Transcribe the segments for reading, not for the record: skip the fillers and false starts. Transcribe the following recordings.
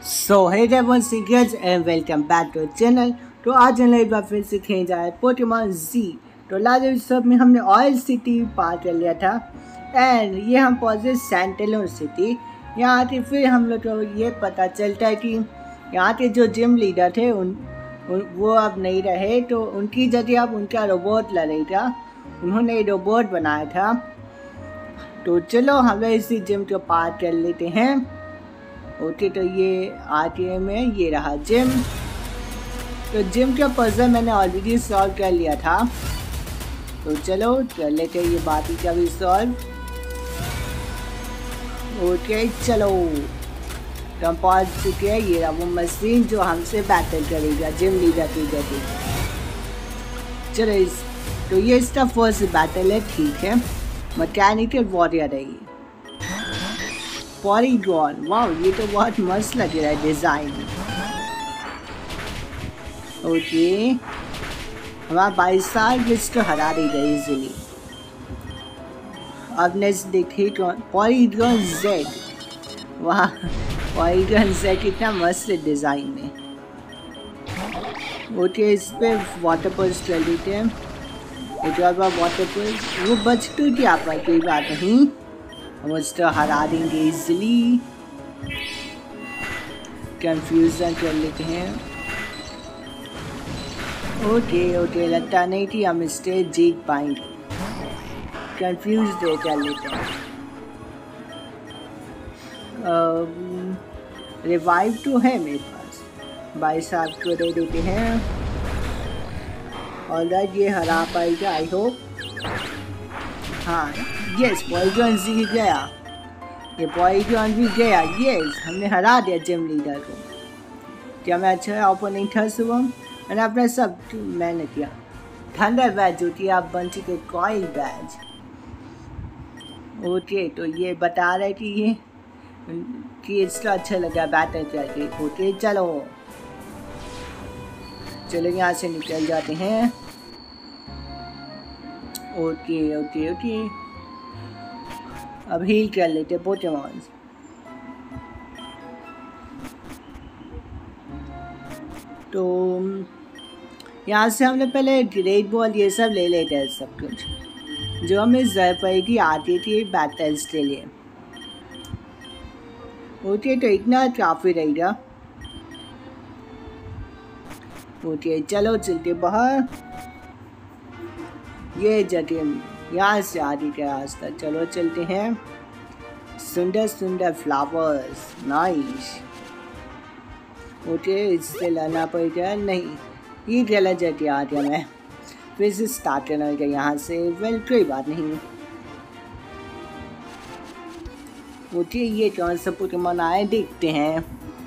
So hey Devon seekers and welcome back to channel. तो आज हम एक बार फिर से खेल जा रहे पोकेमॉन जी। तो लास्ट एपिसोड में हमने ऑयल सिटी पार कर लिया था एंड ये हम पहुंचे सैंटेलोन सिटी। यहाँ आके फिर हम लोग को ये पता चलता है कि यहाँ के जो जिम लीडर थे वो अब नहीं रहे, तो उनकी जगह अब उनका रोबोट लड़ेगा। उन्होंने रोबोट बनाया था। तो चलो हम लोग इसी जिम को पार कर लेते हैं। ओके, तो ये आरटीए में ये रहा जिम। तो जिम का पजल मैंने ऑलरेडी सॉल्व कर लिया था, तो चलो कर लेते ये बाकी का भी सॉल्व। ओके चलो, तो हम पहुंच चुके हैं। ये रहा वो मशीन जो हमसे बैटल करेगा जिम लीडर की जगह। चलो तो ये इसका फर्स्ट बैटल है, ठीक है। मैकेनिकल वॉरियर है ये। पॉलीगॉन, वाह ये तो बहुत मस्त लग रहा है डिजाइन। ओके, हमारा 22 साल इसको हरा देगा इजीली। अब नेक्स्ट देखिए पॉलीगॉन जेड। वाह पॉलीगॉन जेड कितना मस्त डिजाइन है। ओके, इस पे वाटर पल्स कर लेते हैं। एक बार वाटर पल्स वो बच तो क्या पर कोई बात नहीं, हम उसको हरा देंगे इजीली। कंफ्यूजन कर लेते हैं। ओके लगता नहीं कि हम स्टेज जीत पाएंगे। कंफ्यूज दे कर लेते हैं। रिवाइव तो है मेरे पास, 22 साहब को दे देते हैं। और ये हरा पाएगा आई होप। हाँ यस, पॉलीगॉन जी गया। ये पॉलीगॉन भी गया। यस, हमने हरा दिया जिम लीडर को। क्या मैं अच्छा ओपनिंग था सुबह। मैंने अपना सब मैंने किया। थंडर बैज जो थी आप बन चुके कॉइल बैज। ओके, तो ये बता रहे कि इसका अच्छा लगा बैटल करके। ओके चलो यहाँ से निकल जाते हैं। ओके अब हील कर लेते पोकेमॉन। तो यहाँ से हमने पहले ग्रेट बॉल ये सब ले लेते हैं, सब कुछ जो हमें जरूरत पड़ेगी आती थी बैटल्स के लिए। ओके, तो इतना काफ़ी रहेगा। ओके चलो चलते बाहर। ये जगह यहाँ से आगे का रास्ता, चलो चलते हैं। सुंदर सुंदर फ्लावर्स, नाइस। ओके, इससे लाना पड़ेगा। नहीं, ये गलत जगह आ गया मैं। फिर से स्टार्ट करना होगा यहाँ से। वेल कोई बात नहीं। ओके, ये कौन सा पोकेमॉन आए देखते हैं।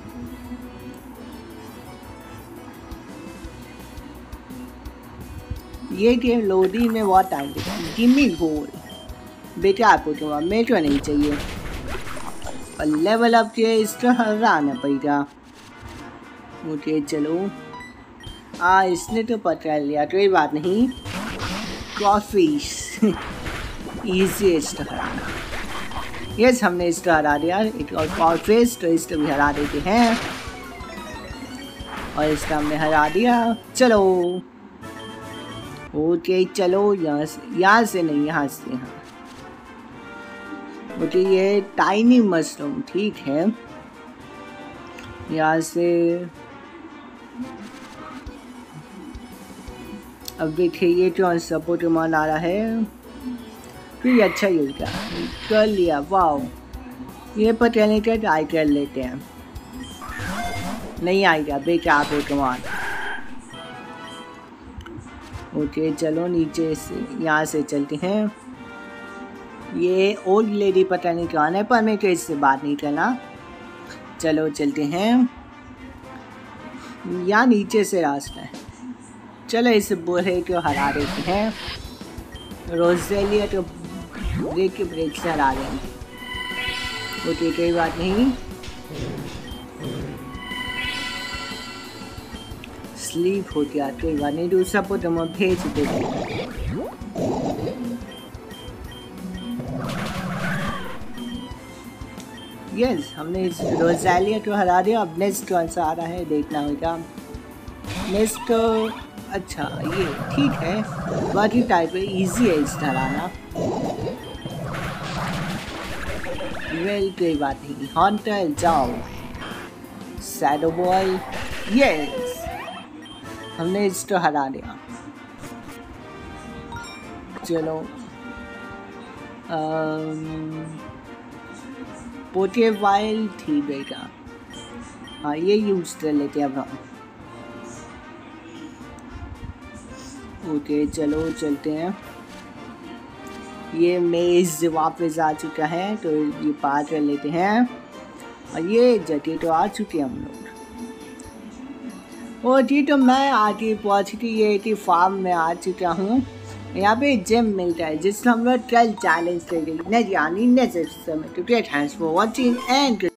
ये गेम लोडिंग में बहुत टाइम देगा। गिमी गोल बेकार पोकेमॉन मेरे को नहीं चाहिए। और लेवल अप के इसका हराना पड़ेगा। ओके चलो, इसने तो पकड़ लिया, कोई बात नहीं। क्रॉफिश इजी इसको हराना। यस, हमने इसको हरा दिया। एक और क्रॉफिश, तो इसको भी हरा देते हैं। और इसका हमने हरा दिया। चलो ओके चलो, यहाँ से नहीं, यहाँ से यहाँ। ओके, ये टाइनी मशरूम, ठीक है। यहाँ से अब देखिए ये कौन सा पोकेमॉन आ रहा है। फिर अच्छा यूज कर लिया। वाओ, ये पता नहीं क्या ट्राई कर लेते हैं। नहीं आएगा, बेकार पोकेमॉन। ओके चलो नीचे से यहाँ से चलते हैं। ये ओल्ड लेडी पता नहीं कौन है, पर मैं तो इससे बात नहीं करना। चलो चलते हैं। यहाँ नीचे से रास्ता है। चलो इस बूढ़े को हरा देते हैं। रोजेलिया तो ब्रेक से हरा देंगे। ओके कोई बात नहीं। स्लीप हो गया, कोई बात नहीं। दूसरा पोकेमॉन भेज देते। यस, हमने इस रोज़ालिया को हरा दिया। अब नेक्स्ट कौन सा आ रहा है देखना होगा। नेक्स्ट अच्छा ये ठीक है, बहुत ही टाइप है, ईजी है इस हराना। वेल कोई बात नहीं। हॉन्टर जाओ। शैडो बॉय, यस, हमने इसको हरा दिया। चलो पोटे वाइल ठीक रहेगा। हाँ ये यूज कर लेते हैं अब हम। ओके चलो चलते हैं। ये मेज वापस आ चुका है तो ये पार कर लेते हैं। और ये जगह तो आ चुके हैं हम लोग। और जी तो मैं आगे पहुँच के ये फार्म में आ चुका हूँ। यहाँ पे जिम मिलता है जिसमें हम लोग कल चैलेंज करेंगे। नहीं यानी नेक्स्ट समय। तो थैंक्स फॉर वॉचिंग एंड